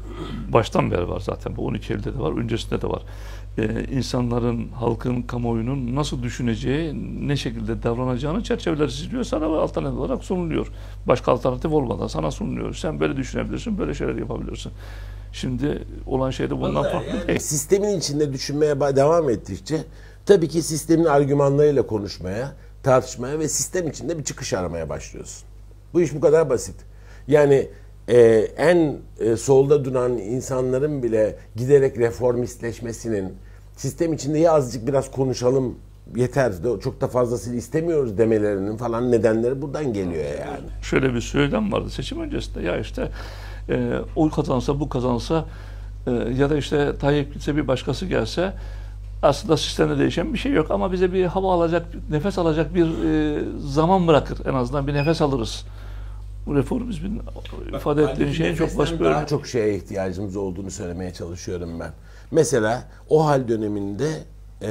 Baştan beri var zaten. Bu on iki Eylül'de de var, öncesinde de var. Ee, insanların, halkın, kamuoyunun nasıl düşüneceği, ne şekilde davranacağını çerçeveler çiziliyor. Sana alternatif olarak sunuluyor. Başka alternatif olmadan sana sunuluyor. Sen böyle düşünebilirsin, böyle şeyler yapabilirsin. Şimdi olan şey de bundan farklı yani, değil. Sistemin içinde düşünmeye devam ettikçe tabii ki sistemin argümanlarıyla konuşmaya, tartışmaya ve sistem içinde bir çıkış aramaya başlıyorsun. Bu iş bu kadar basit. Yani e, en e, solda duran insanların bile giderek reformistleşmesinin, sistem içinde ya azıcık biraz konuşalım yeter, çok da fazlasını istemiyoruz demelerinin falan nedenleri buradan geliyor yani. Şöyle bir söylem vardı seçim öncesinde. Ya işte e, o kazansa, bu kazansa e, ya da işte Tayyip gitse bir başkası gelse aslında sistemde değişen bir şey yok ama bize bir hava alacak, nefes alacak bir e, zaman bırakır. En azından bir nefes alırız. Bu reformizmin ifade ettiğin şeyin çok basit bir daha çok şeye ihtiyacımız olduğunu söylemeye çalışıyorum ben. Mesela o hal döneminde e,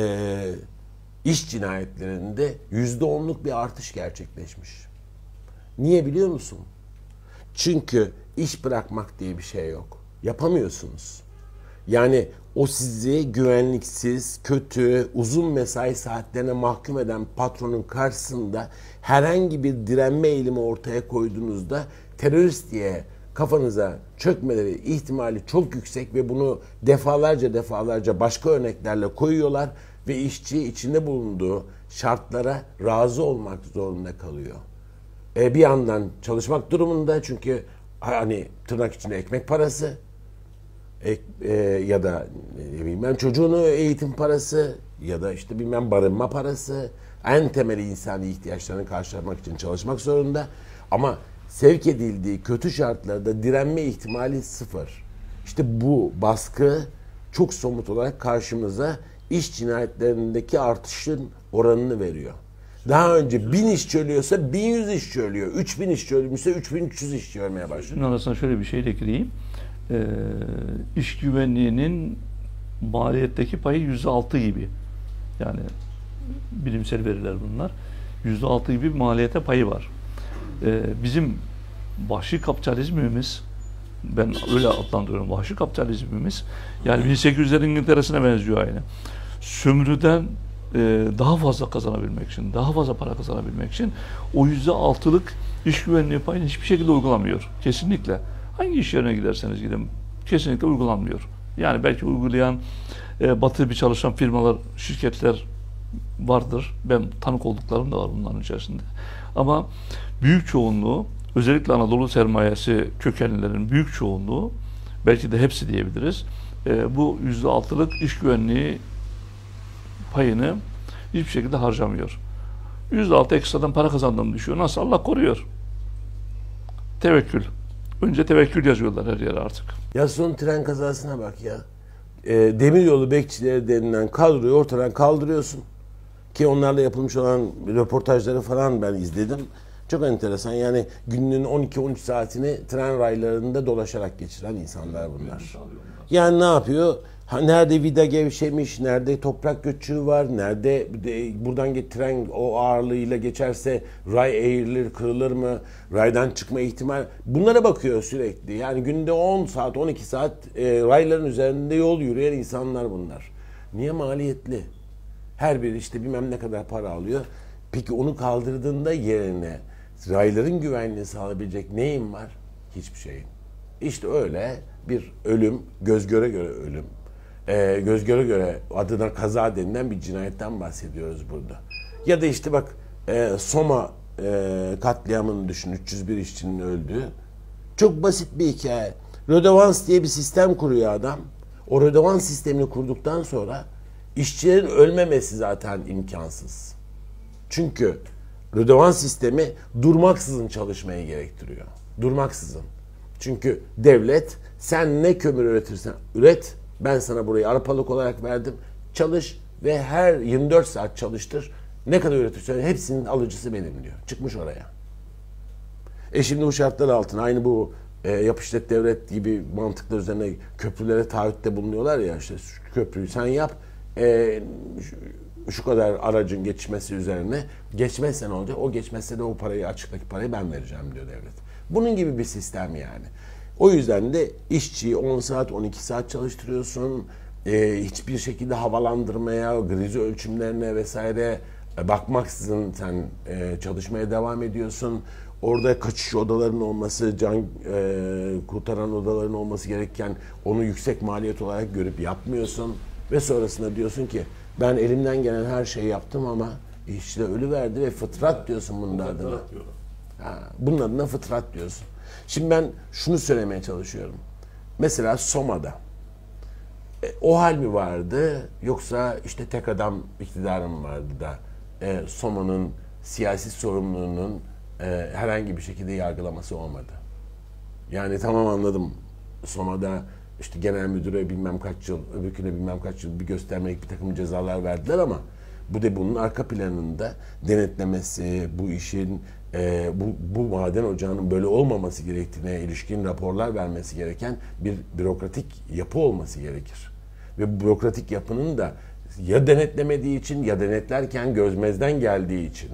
iş cinayetlerinde yüzde onluk bir artış gerçekleşmiş. Niye biliyor musun? Çünkü iş bırakmak diye bir şey yok. Yapamıyorsunuz. Yani o sizi güvenliksiz, kötü, uzun mesai saatlerine mahkum eden patronun karşısında herhangi bir direnme eğilimi ortaya koyduğunuzda terörist diye kafanıza çökmeleri ihtimali çok yüksek ve bunu defalarca defalarca başka örneklerle koyuyorlar ve işçi içinde bulunduğu şartlara razı olmak zorunda kalıyor. E bir yandan çalışmak durumunda çünkü hani tırnak içinde ekmek parası, E, e, ya da e, bilmem çocuğunu eğitim parası ya da işte bilmem barınma parası, en temel insani ihtiyaçlarını karşılamak için çalışmak zorunda ama sevk edildiği kötü şartlarda direnme ihtimali sıfır. İşte bu baskı çok somut olarak karşımıza iş cinayetlerindeki artışın oranını veriyor. Daha önce bin işçi ölüyorsa bin yüz işçi ölüyor. Üç bin işçi ölmüşse üç bin üç yüz işçi ölmeye başlıyor. Bunun arasında şöyle bir şey de ekleyeyim. Ee, iş güvenliğinin maliyetteki payı yüzde altı gibi. Yani bilimsel veriler bunlar. yüzde altı gibi bir maliyete payı var. Ee, bizim vahşi kapitalizmimiz, ben öyle adlandırıyorum, vahşi kapitalizmimiz yani bin sekiz yüzlerin İngiltere'sine benziyor aynı. Sömürüden e, daha fazla kazanabilmek için, daha fazla para kazanabilmek için o yüzde altılık iş güvenliği payını hiçbir şekilde uygulamıyor. Kesinlikle. Hangi iş yerine giderseniz gidin kesinlikle uygulanmıyor. Yani belki uygulayan e, batılı bir çalışan firmalar, şirketler vardır. Ben tanık olduklarım da var bunların içerisinde. Ama büyük çoğunluğu, özellikle Anadolu sermayesi kökenlilerin büyük çoğunluğu, belki de hepsi diyebiliriz, e, bu yüzde altılık iş güvenliği payını hiçbir şekilde harcamıyor. yüzde altı ekstradan para kazandığını düşüyor. Nasıl? Allah koruyor. Tevekkül. Önce tevekkül yazıyorlar her yere artık. Ya son tren kazasına bak ya. E, demiryolu bekçileri denilen kadroyu ortadan kaldırıyorsun. Ki onlarla yapılmış olan röportajları falan ben izledim. Çok enteresan. Yani gününün on iki on üç saatini tren raylarında dolaşarak geçiren insanlar bunlar. Yani ne yapıyor? Ha, nerede vida gevşemiş, nerede toprak göçüğü var, nerede de, buradan getiren o ağırlığıyla geçerse ray eğrilir, kırılır mı, raydan çıkma ihtimal. Bunlara bakıyor sürekli. Yani günde on saat, on iki saat e, rayların üzerinde yol yürüyen insanlar bunlar. Niye? Maliyetli. Her biri işte bilmem ne kadar para alıyor. Peki onu kaldırdığında yerine rayların güvenliğini sağlayabilecek neyin var? Hiçbir şeyin. İşte öyle bir ölüm, göz göre göre ölüm. Ee, göz göre göre adına kaza denilen bir cinayetten bahsediyoruz burada. Ya da işte bak e, Soma e, katliamını düşün, üç yüz bir işçinin öldüğü. Çok basit bir hikaye. Rödevans diye bir sistem kuruyor adam. O rödevans sistemini kurduktan sonra işçilerin ölmemesi zaten imkansız. Çünkü rödevans sistemi durmaksızın çalışmayı gerektiriyor. Durmaksızın. Çünkü devlet sen ne kömür üretirsen üret, ben sana burayı arpalık olarak verdim, çalış ve her yirmi dört saat çalıştır. Ne kadar üretirsen hepsinin alıcısı benim diyor. Çıkmış oraya. E şimdi bu şartlar altına aynı bu e, yap işlet devlet gibi mantıklar üzerine köprülere taahhütte bulunuyorlar ya, işte şu köprüyü sen yap, e, şu, şu kadar aracın geçmesi üzerine, geçmezse ne olacak? O geçmezse de o parayı, açıktaki parayı ben vereceğim diyor devlet. Bunun gibi bir sistem yani. O yüzden de işçiyi on saat on iki saat çalıştırıyorsun. Ee, hiçbir şekilde havalandırmaya, grizi ölçümlerine vesaire e, bakmaksızın sen e, çalışmaya devam ediyorsun. Orada kaçış odalarının olması, can e, kurtaran odaların olması gerekirken onu yüksek maliyet olarak görüp yapmıyorsun. Ve sonrasında diyorsun ki ben elimden gelen her şeyi yaptım ama işçi de ölüverdi ve fıtrat diyorsun bunun adına. Ha, bunun adına fıtrat diyorsun. Şimdi ben şunu söylemeye çalışıyorum. Mesela Soma'da e, o hal mi vardı yoksa işte tek adam iktidarı mı vardı da e, Soma'nın siyasi sorumluluğunun e, herhangi bir şekilde yargılaması olmadı. Yani tamam, anladım. Soma'da işte genel müdüre bilmem kaç yıl, öbürküne bilmem kaç yıl bir göstermelik bir takım cezalar verdiler ama bu da bunun arka planında denetlemesi, bu işin e, bu, bu maden ocağının böyle olmaması gerektiğine ilişkin raporlar vermesi gereken bir bürokratik yapı olması gerekir. Ve bu bürokratik yapının da ya denetlemediği için ya denetlerken gözmezden geldiği için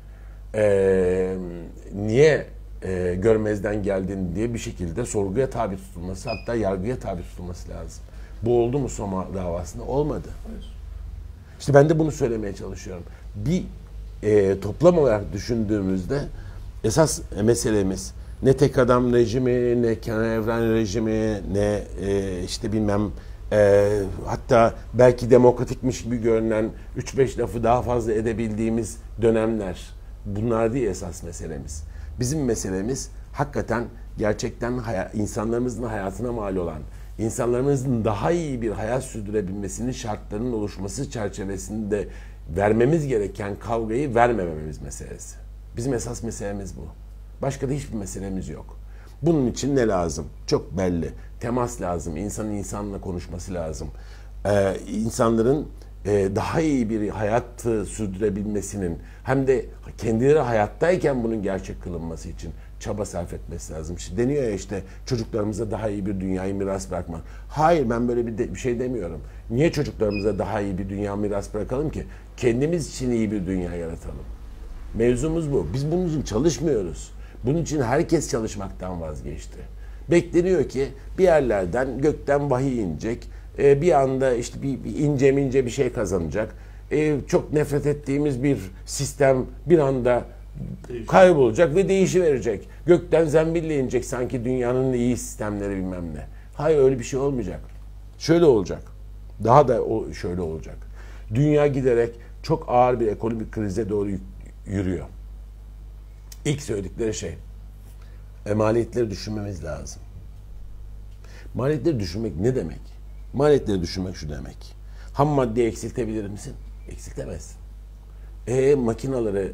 e, niye e, görmezden geldin diye bir şekilde sorguya tabi tutulması, hatta yargıya tabi tutulması lazım. Bu oldu mu Soma davasında? Olmadı. Hayır. İşte ben de bunu söylemeye çalışıyorum. Bir e, toplam olarak düşündüğümüzde esas meselemiz ne tek adam rejimi, ne Kenan Evren rejimi, ne e, işte bilmem e, hatta belki demokratikmiş gibi görünen üç beş lafı daha fazla edebildiğimiz dönemler. Bunlar değil esas meselemiz. Bizim meselemiz hakikaten gerçekten hay- insanlarımızın hayatına mal olan, insanlarımızın daha iyi bir hayat sürdürebilmesinin şartlarının oluşması çerçevesinde vermemiz gereken kavgayı vermememiz meselesi. Bizim esas meselemiz bu. Başka da hiçbir meselemiz yok. Bunun için ne lazım? Çok belli. Temas lazım. İnsanın insanla konuşması lazım. Ee, insanların e, daha iyi bir hayatı sürdürebilmesinin hem de kendileri hayattayken bunun gerçek kılınması için çaba sarf etmesi lazım. İşte deniyor ya işte çocuklarımıza daha iyi bir dünyayı miras bırakmak. Hayır, ben böyle bir, de, bir şey demiyorum. Niye çocuklarımıza daha iyi bir dünya miras bırakalım ki? Kendimiz için iyi bir dünya yaratalım. Mevzumuz bu. Biz bunun için çalışmıyoruz. Bunun için herkes çalışmaktan vazgeçti. Bekleniyor ki bir yerlerden gökten vahiy inecek. Bir anda işte bir, bir ince mince bir şey kazanacak. Çok nefret ettiğimiz bir sistem bir anda kaybolacak ve değişiverecek. Gökten zembille inecek sanki dünyanın iyi sistemleri bilmem ne. Hayır, öyle bir şey olmayacak. Şöyle olacak. Daha da o şöyle olacak. Dünya giderek çok ağır bir ekonomik krize doğru yürüyor. İlk söyledikleri şey, e, maliyetleri düşünmemiz lazım. Maliyetleri düşünmek ne demek? Maliyetleri düşünmek şu demek. Ham maddeyi eksiltebilir misin? Eksiltemezsin. E makinaları,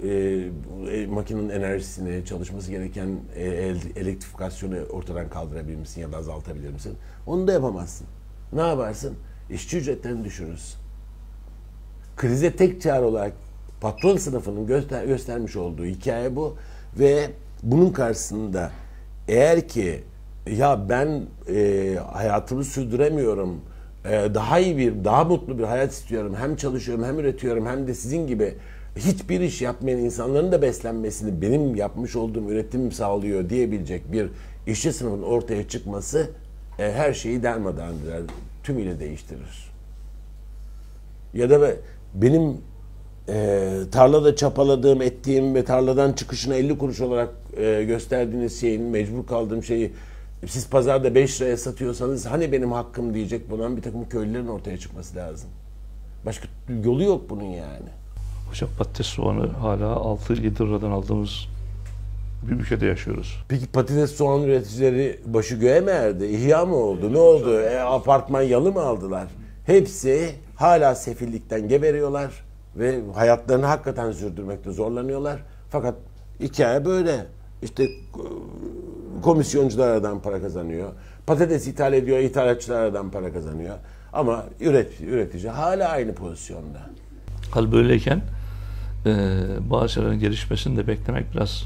e, makinenin enerjisini, çalışması gereken e, elektrifikasyonu ortadan kaldırabilir misin ya da azaltabilir misin? Onu da yapamazsın. Ne yaparsın? İşçi ücretlerini düşürürsün. krize tek çare olarak patron sınıfının göster göstermiş olduğu hikaye bu ve bunun karşısında eğer ki ya ben e, hayatımı sürdüremiyorum, e, daha iyi bir, daha mutlu bir hayat istiyorum, hem çalışıyorum hem üretiyorum hem de sizin gibi hiçbir iş yapmayan insanların da beslenmesini benim yapmış olduğum üretimim sağlıyor diyebilecek bir işçi sınıfının ortaya çıkması e, her şeyi darmadağın eder, tümüyle değiştirir. Ya da benim e, tarlada çapaladığım, ettiğim ve tarladan çıkışına elli kuruş olarak e, gösterdiğiniz şeyin, mecbur kaldığım şeyi siz pazarda beş liraya satıyorsanız hani benim hakkım diyecek bulunan bir takım köylülerin ortaya çıkması lazım. Başka yolu yok bunun yani. Hocam patates soğanı hala altı yedi liradan aldığımız bir ülkede yaşıyoruz. Peki patates soğan üreticileri başı göğe mi erdi? İhya mı oldu? Ne oldu? E, apartman yalı mı aldılar? Hepsi hala sefillikten geberiyorlar ve hayatlarını hakikaten sürdürmekte zorlanıyorlar. Fakat hikaye böyle. İşte komisyoncular aradan para kazanıyor. Patates ithal ediyor, ithalatçılar aradan para kazanıyor. Ama üret, üretici hala aynı pozisyonda. Hal böyleyken e, bazı şeylerin gelişmesini de beklemek biraz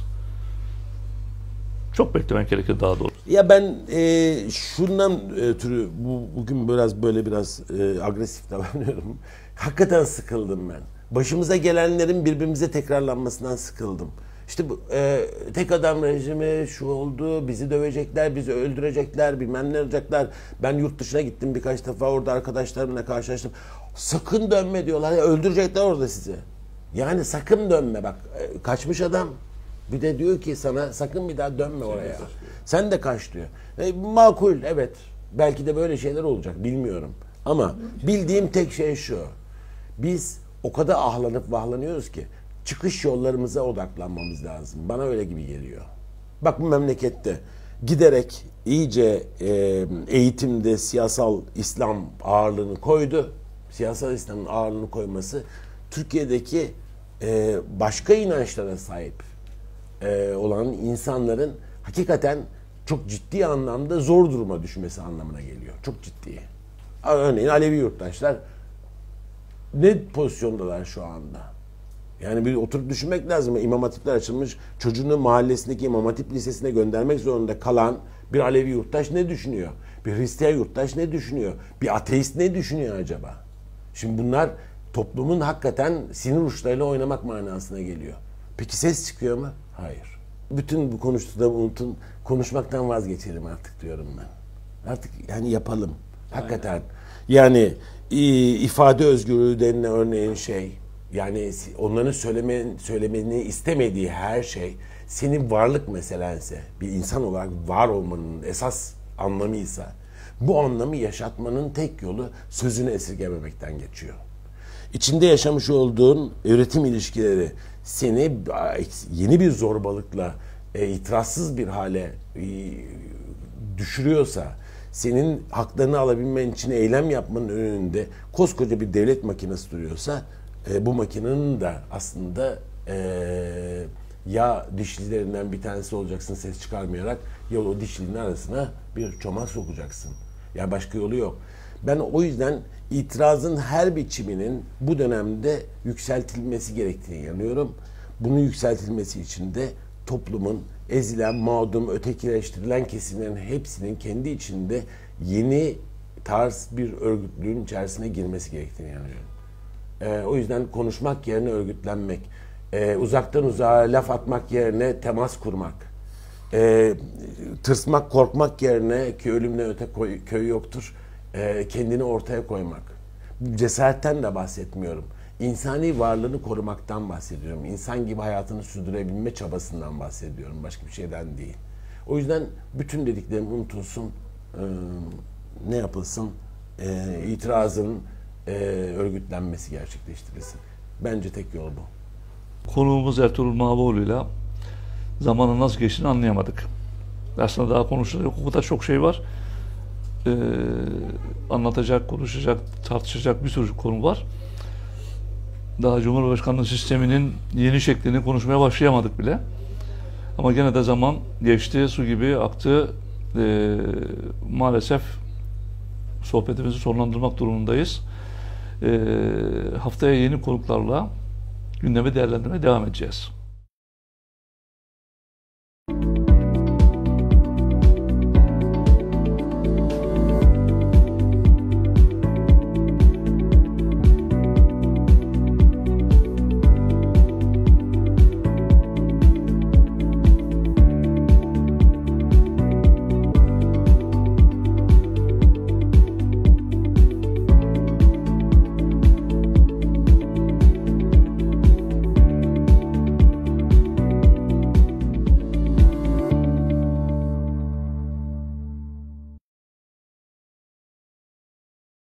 çok beklemek gerekir daha doğrusu. Ya ben e, şundan ötürü bu, bugün biraz böyle biraz e, agresif davranıyorum. Hakikaten sıkıldım ben. Başımıza gelenlerin birbirimize tekrarlanmasından sıkıldım. İşte bu e, tek adam rejimi şu oldu, bizi dövecekler, bizi öldürecekler, bilmem ne olacaklar. Ben yurt dışına gittim birkaç defa, orada arkadaşlarımla karşılaştım. Sakın dönme diyorlar, ya öldürecekler orada sizi. Yani sakın dönme bak, e, kaçmış adam. Bir de diyor ki sana sakın bir daha dönme oraya. Sen de kaç diyor. E, makul evet, belki de böyle şeyler olacak bilmiyorum. Ama bildiğim tek şey şu. Biz o kadar ahlanıp vahlanıyoruz ki çıkış yollarımıza odaklanmamız lazım. Bana öyle gibi geliyor. Bak bu memlekette giderek iyice e, eğitimde siyasal İslam ağırlığını koydu. Siyasal İslam'ın ağırlığını koyması Türkiye'deki e, başka inançlara sahip e, olan insanların hakikaten çok ciddi anlamda zor duruma düşmesi anlamına geliyor. Çok ciddi. Örneğin Alevi yurttaşlar ne pozisyondalar şu anda? Yani bir oturup düşünmek lazım. İmam Hatipler açılmış, çocuğunu mahallesindeki İmam Hatip Lisesi'ne göndermek zorunda kalan bir Alevi yurttaş ne düşünüyor? Bir Hristiyan yurttaş ne düşünüyor? Bir ateist ne düşünüyor acaba? Şimdi bunlar toplumun hakikaten sinir uçlarıyla oynamak manasına geliyor. Peki ses çıkıyor mu? Hayır. Bütün bu konuştuğunu unutun, konuşmaktan vazgeçelim artık diyorum ben. Artık yani yapalım. Hakikaten. Yani ifade özgürlüğü denilen örneğin şey, yani onların söyleme, söylemeni istemediği her şey senin varlık meselense, bir insan olarak var olmanın esas anlamıysa, bu anlamı yaşatmanın tek yolu sözünü esirgememekten geçiyor. İçinde yaşamış olduğun üretim ilişkileri seni yeni bir zorbalıkla e, itirazsız bir hale e, düşürüyorsa, senin haklarını alabilmen için eylem yapmanın önünde koskoca bir devlet makinesi duruyorsa, e, bu makinenin de aslında e, ya dişlilerinden bir tanesi olacaksın ses çıkarmayarak, ya o dişlinin arasına bir çomak sokacaksın. Ya başka yolu yok. Ben o yüzden itirazın her biçiminin bu dönemde yükseltilmesi gerektiğini inanıyorum. Bunun yükseltilmesi için de toplumun ezilen, mağdum, ötekileştirilen kesimlerin hepsinin kendi içinde yeni tarz bir örgütlüğün içerisine girmesi gerektiğini inanıyorum. Ee, o yüzden konuşmak yerine örgütlenmek, e, uzaktan uzağa laf atmak yerine temas kurmak, e, tırsmak, korkmak yerine ki ölümle öte koy, köy yoktur, e, kendini ortaya koymak. Cesaretten de bahsetmiyorum. İnsani varlığını korumaktan bahsediyorum. İnsan gibi hayatını sürdürebilme çabasından bahsediyorum. Başka bir şeyden değil. O yüzden bütün dediklerim unutulsun, e, ne yapılsın, e, itirazın e, örgütlenmesi gerçekleştirilsin. Bence tek yol bu. Konuğumuz Ertuğrul Mavioğlu'yla zamanın nasıl geçtiğini anlayamadık. Aslında daha konuşacak o kadar çok şey var. Ee, anlatacak, konuşacak, tartışacak bir sürü konu var. Daha Cumhurbaşkanlığı sisteminin yeni şeklini konuşmaya başlayamadık bile. Ama gene de zaman geçti, su gibi aktı. Ee, maalesef sohbetimizi sonlandırmak durumundayız. E, haftaya yeni konuklarla gündemi değerlendirmeye devam edeceğiz.